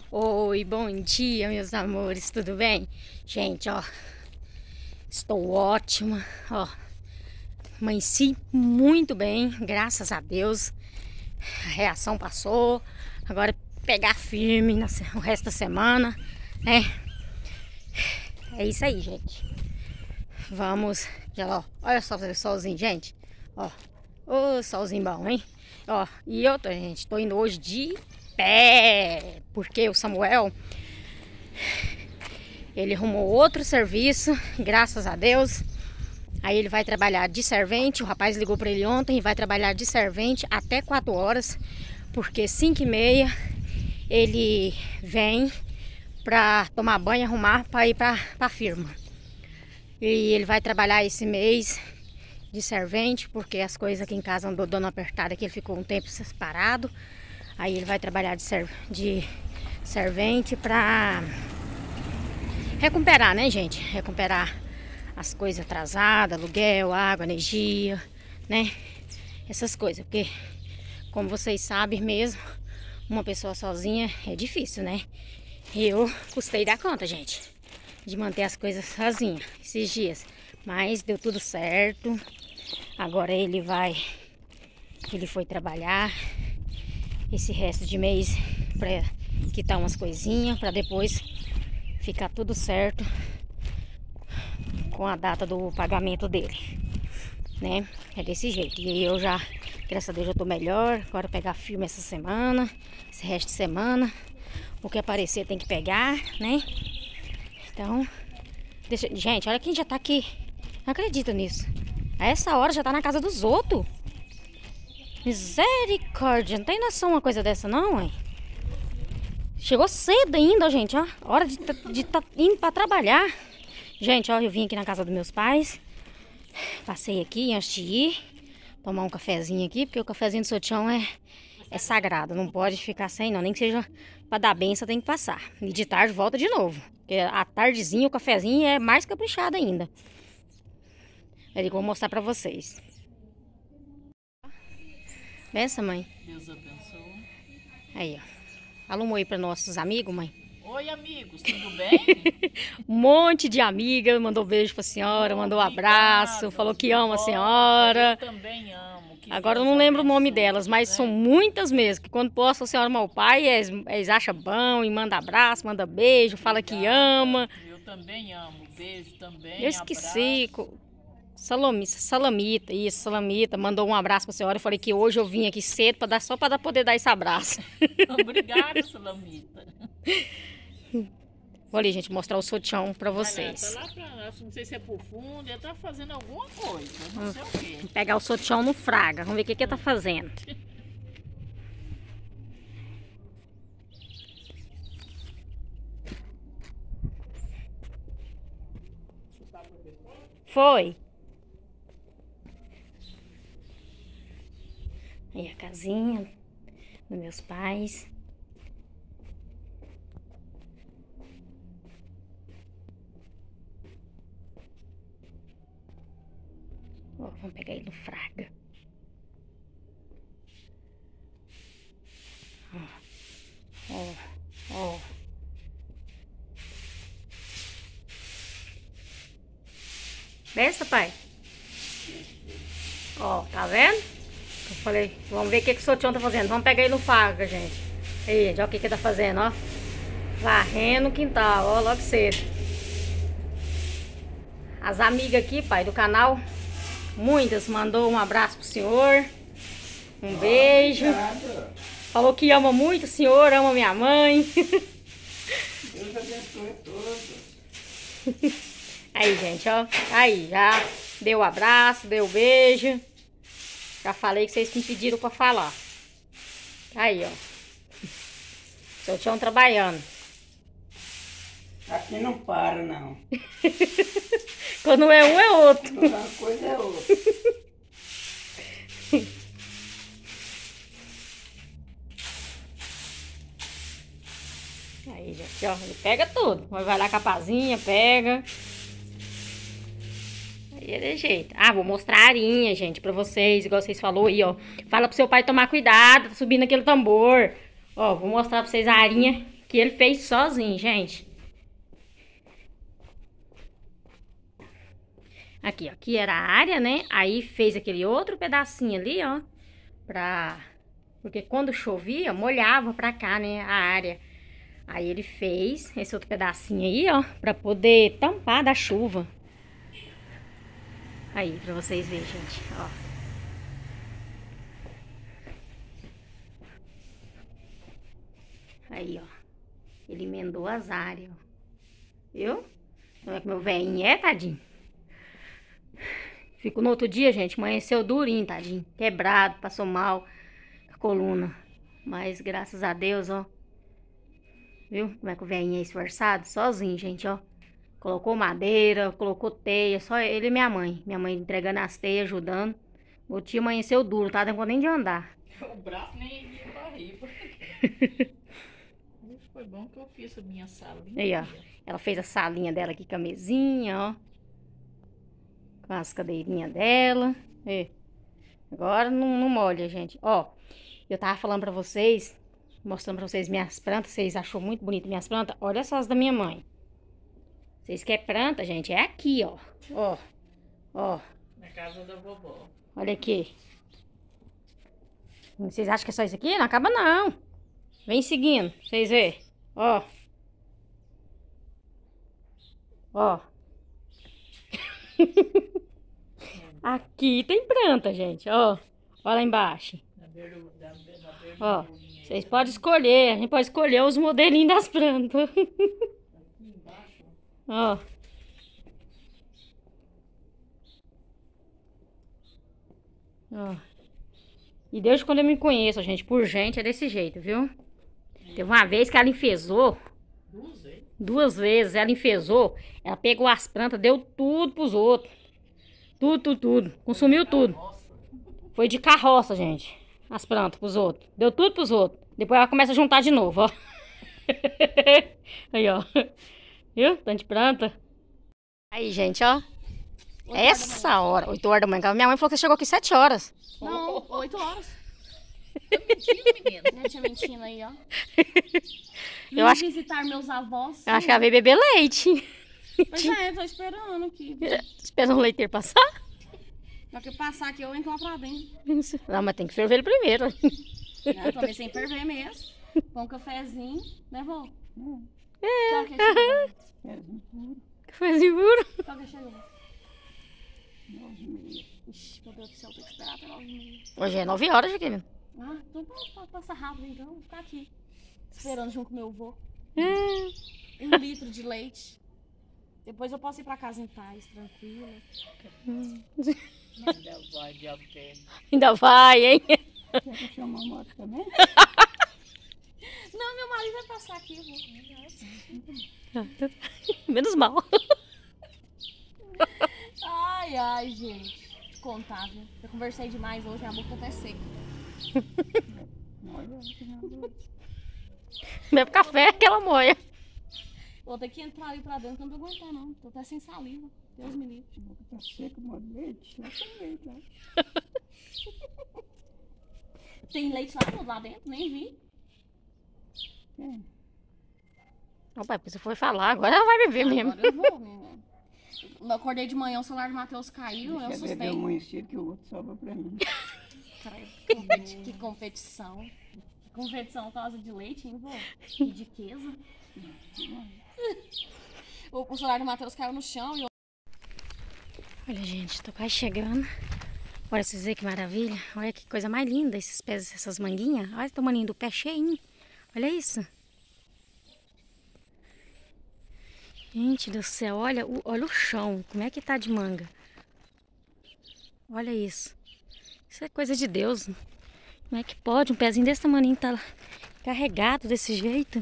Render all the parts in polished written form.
Oi, bom dia, meus amores, tudo bem? Gente, ó, estou ótima, ó, amanheci muito bem, graças a Deus. A reação passou, agora é pegar firme o resto da semana, né? É isso aí, gente. Vamos, já, ó, olha só o solzinho, gente, ó, ô solzinho bom, hein? Ó, e outra, gente, tô indo hoje de pé, porque o Samuel, ele arrumou outro serviço, graças a Deus. Aí ele vai trabalhar de servente. O rapaz ligou para ele ontem e vai trabalhar de servente até 4 horas, porque 5h30 ele vem para tomar banho, arrumar para ir para a firma. E ele vai trabalhar esse mês de servente, porque as coisas aqui em casa andou dando apertada, que ele ficou um tempo separado. Aí ele vai trabalhar de servente para recuperar, né, gente? Recuperar as coisas atrasadas, aluguel, água, energia, né? Essas coisas, porque como vocês sabem mesmo, uma pessoa sozinha é difícil, né? E eu custei dar conta, gente, de manter as coisas sozinha esses dias. Mas deu tudo certo. Agora ele foi trabalhar esse resto de mês para quitar umas coisinhas, para depois ficar tudo certo com a data do pagamento dele, né? É desse jeito. E eu já, graças a Deus, já tô melhor. Agora pegar firme essa semana, esse resto de semana. O que aparecer tem que pegar, né? Então, gente, olha quem já tá aqui. Não acredito nisso. A essa hora já tá na casa dos outros. Misericórdia, não tem noção uma coisa dessa não, hein? Chegou cedo ainda, gente, ó. Hora de tá indo pra trabalhar. Gente, ó, eu vim aqui na casa dos meus pais. Passei aqui antes de ir tomar um cafezinho aqui, porque o cafezinho do Sotião é sagrado. Não pode ficar sem, não. Nem que seja pra dar benção, tem que passar. E de tarde volta de novo. Porque à tardezinha o cafezinho é mais caprichado ainda. Eu vou mostrar pra vocês. Benção, mãe. Deus abençoe. Aí, ó. Fala um oi para nossos amigos, mãe. Oi, amigos, tudo bem? Um monte de amiga mandou beijo pra senhora, mandou um abraço, falou que ama a senhora. Eu também amo. Agora eu não lembro o nome delas, mas são muitas mesmo, que quando posta a senhora mal pai, eles acham bom e manda abraço, manda beijo, fala que ama. Eu também amo. Beijo também. Eu esqueci. Salamita, isso, Salamita, mandou um abraço pra senhora. Eu falei que hoje eu vim aqui cedo só para poder dar esse abraço. Obrigada, Salamita. Vou ali, gente, mostrar o Sotião pra vocês. Tá lá pra, não sei se é pro fundo, ele tá fazendo alguma coisa, não sei o quê. Vou pegar o Sotião no fraga, vamos ver o que ele tá fazendo. Foi. Aí a casinha dos meus pais. Ó, vamos pegar ele no fraga. Ó, ó. Benção, pai. Ó, tá vendo? Eu falei, vamos ver o que o Sotião tá fazendo. Vamos pegar ele no fraga, gente. Aí, gente, olha o que ele tá fazendo, ó. Varrendo o quintal, ó, logo cedo. As amigas aqui, pai, do canal, muitas mandou um abraço pro senhor. Um beijo. Falou que ama muito o senhor, ama minha mãe. Deus abençoe todos. Aí, gente, ó. Aí, já deu o abraço, deu o beijo. Já falei que vocês me pediram pra falar. Aí, ó. Sotião trabalhando. Aqui não para, não. Quando é um, é outro. Uma coisa é outra. Aí, gente, ó. Ele pega tudo. Vai lá com a pazinha, pega. Aí é de jeito. Ah, vou mostrar a arinha, gente, pra vocês. Igual vocês falaram aí, ó. Fala pro seu pai tomar cuidado. Tá subindo aquele tambor. Ó, vou mostrar pra vocês a arinha que ele fez sozinho, gente. Aqui, ó. Aqui era a área, né? Aí fez aquele outro pedacinho ali, ó. Porque quando chovia, molhava pra cá, né? A área. Aí ele fez esse outro pedacinho aí, ó. Pra poder tampar da chuva. Aí, pra vocês verem, gente, ó. Aí, ó. Ele emendou as áreas, ó. Viu? Como é que meu velhinho é, tadinho? Ficou no outro dia, gente, amanheceu durinho, tadinho. Quebrado, passou mal a coluna. Mas, graças a Deus, ó. Viu? Como é que o velhinho é esforçado? Sozinho, gente, ó. Colocou madeira, colocou teia. Só ele e minha mãe. Minha mãe entregando as teias, ajudando. O tio amanheceu duro, tá? Não deu nem de andar. O braço nem ia pra riba. Foi bom que eu fiz a minha salinha. Aí, ó. Ela fez a salinha dela aqui com a mesinha, ó. Com as cadeirinhas dela. E agora não molha, gente. Ó, eu tava falando pra vocês, mostrando pra vocês minhas plantas. Vocês achou muito bonito minhas plantas? Olha só as da minha mãe. Vocês querem planta, gente? É aqui, ó. Ó. Ó. Na casa da vovó. Olha aqui. Vocês acham que é só isso aqui? Não acaba, não. Vem seguindo, pra vocês verem. Ó. Ó. Aqui tem planta, gente, ó. Ó lá embaixo. Ó, vocês podem escolher. A gente pode escolher os modelinhos das plantas. Ó. Ó. E desde quando eu me conheço, gente, por gente é desse jeito, viu? Teve uma vez que ela enfesou. 2 vezes ela enfesou. Ela pegou as plantas, deu tudo pros outros. Tudo. Consumiu tudo. Foi de carroça, gente. As plantas pros outros. Deu tudo pros outros. Depois ela começa a juntar de novo, ó. Aí, ó. Viu? Tanto de planta. Aí, gente, ó. Essa hora. 8 horas da manhã. Minha mãe falou que você chegou aqui 7 horas. Não, 8 horas. Tá mentindo aí, ó. Vim visitar meus avós. Eu acho que ela veio beber leite. Pois é, tô esperando aqui. Esperando o leiteiro passar? Só que passar aqui eu entro lá pra dentro. Não, mas tem que ferver ele primeiro. Não, tomei sem ferver mesmo. Põe um cafezinho, né, vó? É. Que hora que chegou? Cafezinho puro. Que hora que chegou? 9h30. Ixi, meu Deus do céu, tem que esperar até 9h30. Hoje é 9 horas, Jaqueline. Ah, então passa rápido então. Vou ficar aqui. Esperando junto com meu avô. 1 litro de leite. Depois eu posso ir pra casa em paz, tranquila. Ainda vai de a pé. Ainda vai, hein? Quer chamar a moto também? Não, meu marido vai passar aqui. Menos mal. Ai, gente. Te contar, viu? Eu conversei demais hoje, a boca tá até seca. Bebe café, aquela moia. Vou ter que entrar ali pra dentro, que eu não tô aguentando, não. Tô até sem saliva. Deus me livre. A boca tá seca, mano. Leite. Lá tem leite, né? Tem leite lá dentro? Nem vi. Opa, você foi falar, agora ela vai beber mesmo. Agora eu vou, menina. Eu acordei de manhã, o celular do Matheus caiu, eu assustei. Que o outro sobra pra mim. Caralho, que competição. Que competição por causa de leite, hein, vô? E de queijo. O celular do Matheus caiu no chão e eu... Olha, gente, tô quase chegando. Olha, vocês verem que maravilha. Olha que coisa mais linda esses pés, essas manguinhas. Olha o tamanho do pé cheinho. Olha isso. Gente do céu, olha o chão. Como é que tá de manga. Olha isso. Isso é coisa de Deus. Como é que pode um pezinho desse tamanho tá carregado desse jeito?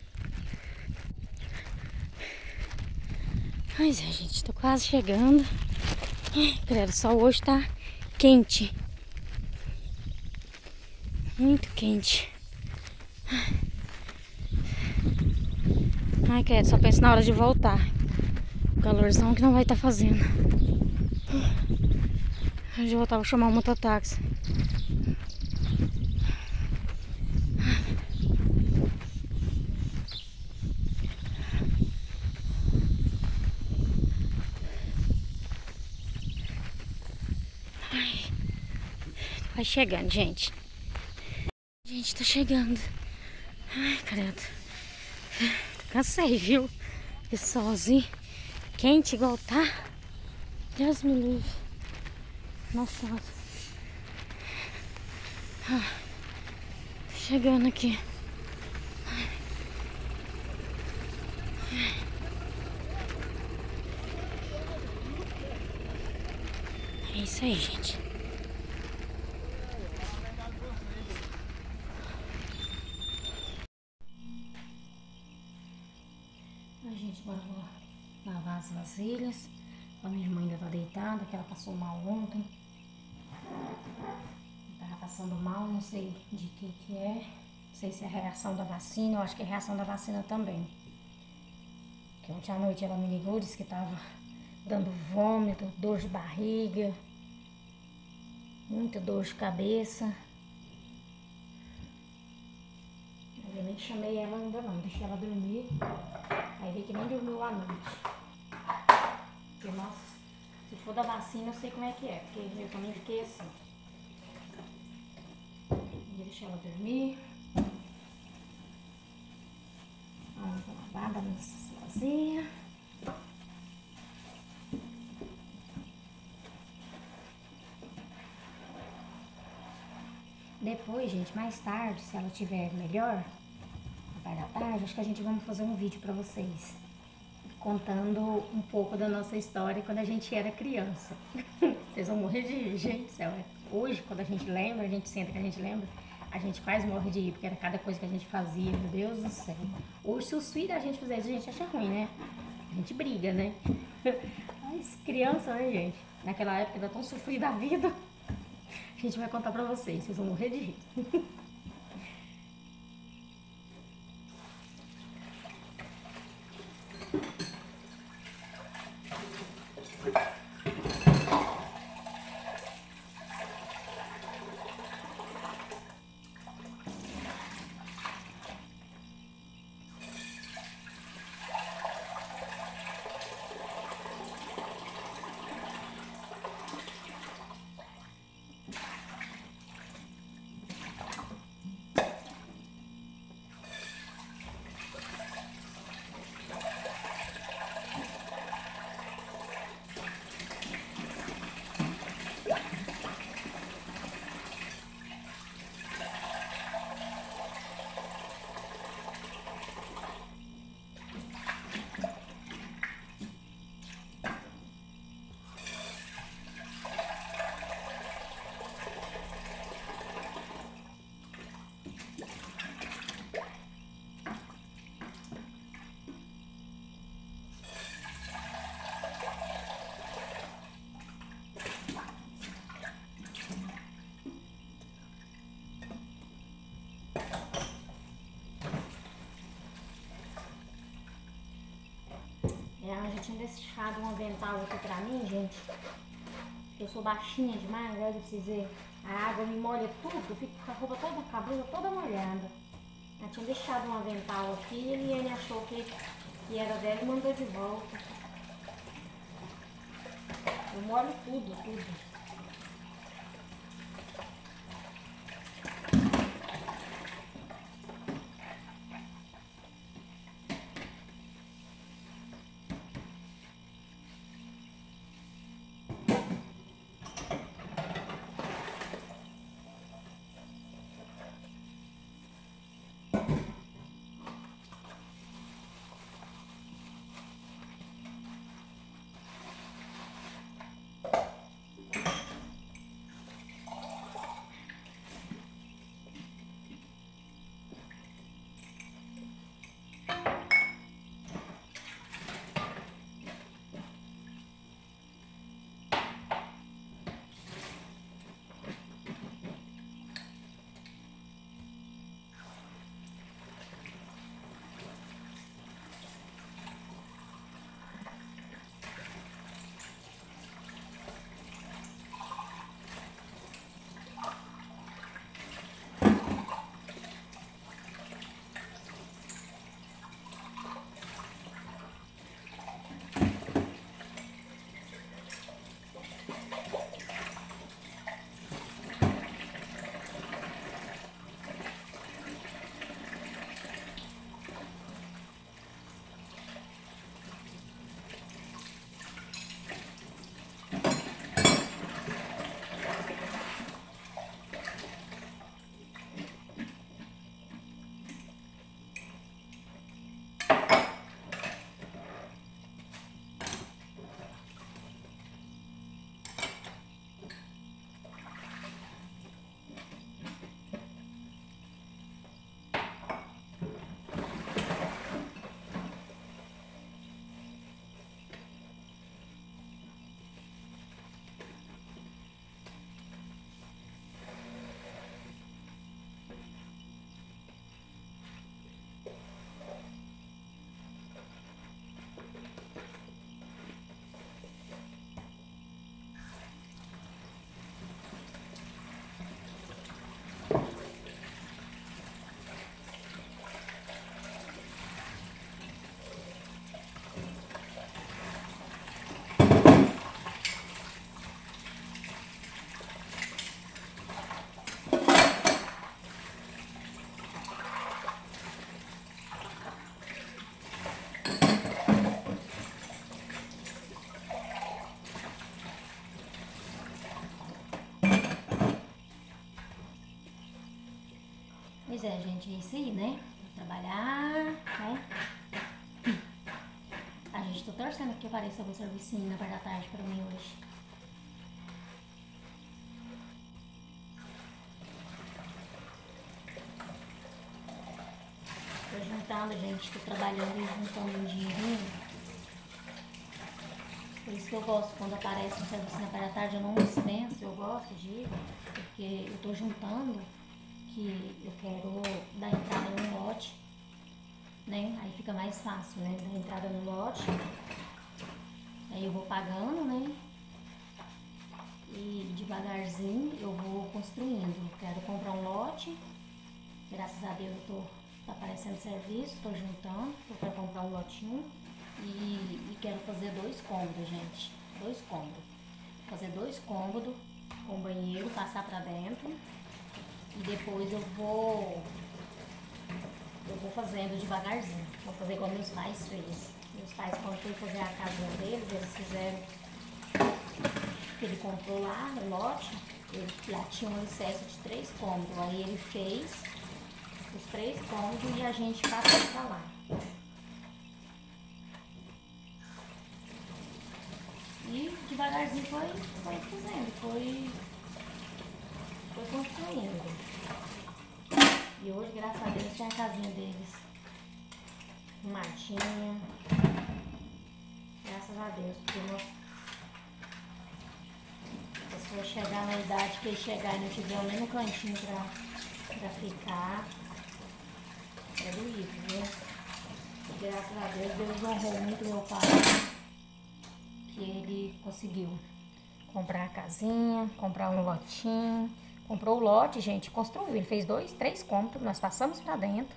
Mas é, gente, tô quase chegando. Credo, o sol hoje tá quente. Muito quente. Ai, credo, só penso na hora de voltar. O calorzão que não vai estar fazendo. Antes de voltar, vou chamar um mototáxi. Vai chegando, gente. Gente, tá chegando. Ai, credo. Cansei, viu? Esse solzinho quente igual tá. Deus me livre. Nossa. Ah, tô chegando aqui. É isso aí, gente. A gente agora vou lavar as vasilhas. A minha irmã ainda tá deitada, que ela passou mal ontem. Tava passando mal, não sei de que é. Não sei se é reação da vacina, eu acho que é reação da vacina também. Que ontem à noite ela me ligou, disse que tava dando vômito, dor de barriga, muita dor de cabeça. Eu nem chamei ela ainda não, deixei ela dormir. Aí vi que nem dormiu à noite. Porque, nossa, se for da vacina eu sei como é que é, porque eu também fiquei assim. Deixei ela dormir. Vamos lavar, dar uma sozinha. Depois, gente, mais tarde, se ela tiver melhor, na parte da tarde, acho que a gente vai fazer um vídeo pra vocês. Contando um pouco da nossa história quando a gente era criança. Vocês vão morrer de rir, gente. Hoje, quando a gente lembra, a gente senta que a gente lembra, a gente quase morre de rir, porque era cada coisa que a gente fazia, meu Deus do céu. Hoje, se os filhos da gente fizerem isso, a gente acha ruim, né? A gente briga, né? Mas criança, né, gente? Naquela época era tão sofrida a vida. A gente vai contar pra vocês vão morrer de rir. Eu já tinha deixado um avental aqui pra mim, gente. Eu sou baixinha demais, olha pra vocês verem. A água me molha tudo, eu fico com a roupa toda, com a blusa toda molhada. Eu tinha deixado um avental aqui e ele achou que era dela e mandou de volta. Eu molho tudo, tudo. Pois é, gente, é isso aí, né? Vou trabalhar, né? A gente tá torcendo que apareça algum servicinho na parte da tarde pra mim hoje. Tô juntando, gente, tô trabalhando e juntando um dinheirinho. Por isso que eu gosto, quando aparece um serviço na parte da tarde, eu não dispenso, eu gosto de ir, porque eu tô juntando, que eu quero dar entrada no lote, né? Aí fica mais fácil, né? Dar entrada no lote. Aí eu vou pagando, né? E devagarzinho eu vou construindo. Eu quero comprar um lote. Graças a Deus tá aparecendo serviço, tô juntando. Eu quero comprar um lotinho. E quero fazer 2 cômodos, gente. 2 cômodos. Fazer 2 cômodos com banheiro, passar pra dentro. E depois eu vou fazendo devagarzinho. Vou fazer igual meus pais fez. Meus pais, quando foi fazer a casa deles, eles fizeram. Ele comprou lá no lote. Lá tinha um excesso de 3 cômodos. Aí ele fez os 3 cômodos e a gente passou pra lá. E devagarzinho foi fazendo, foi construindo. E hoje, graças a Deus, tem a casinha deles arrumadinha. Graças a Deus, porque a pessoa chegar na idade que ele chegar e não tiver nem no cantinho pra ficar, é doído, viu? E graças a Deus, Deus honrou muito meu pai, que ele conseguiu comprar a casinha, comprar um lotinho. Comprou o lote, gente, construiu. Ele fez 2, 3 cômodos, nós passamos pra dentro.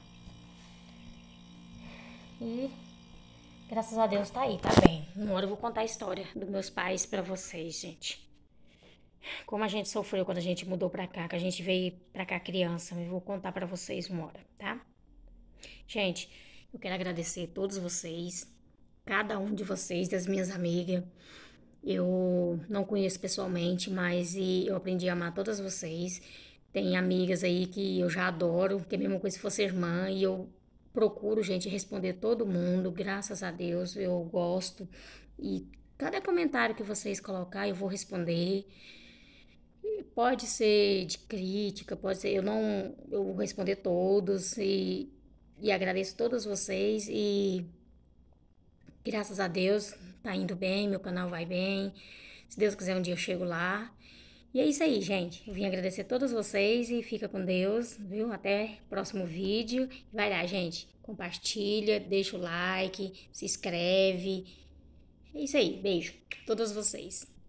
E graças a Deus tá aí, tá bem. Uma hora eu vou contar a história dos meus pais pra vocês, gente. Como a gente sofreu quando a gente mudou pra cá, que a gente veio pra cá criança. Eu vou contar pra vocês uma hora, tá? Gente, eu quero agradecer a todos vocês, cada um de vocês, das minhas amigas. Eu não conheço pessoalmente, mas eu aprendi a amar todas vocês. Tem amigas aí que eu já adoro, que é a mesma coisa se fosse irmã, e eu procuro, gente, responder todo mundo. Graças a Deus, eu gosto. E cada comentário que vocês colocar, eu vou responder. Pode ser de crítica, pode ser, eu vou responder todos e agradeço todos vocês e graças a Deus tá indo bem, meu canal vai bem. Se Deus quiser um dia eu chego lá. E é isso aí, gente. Eu vim agradecer a todos vocês e fica com Deus, viu? Até o próximo vídeo. Vai lá, gente. Compartilha, deixa o like, se inscreve. É isso aí. Beijo a todos vocês.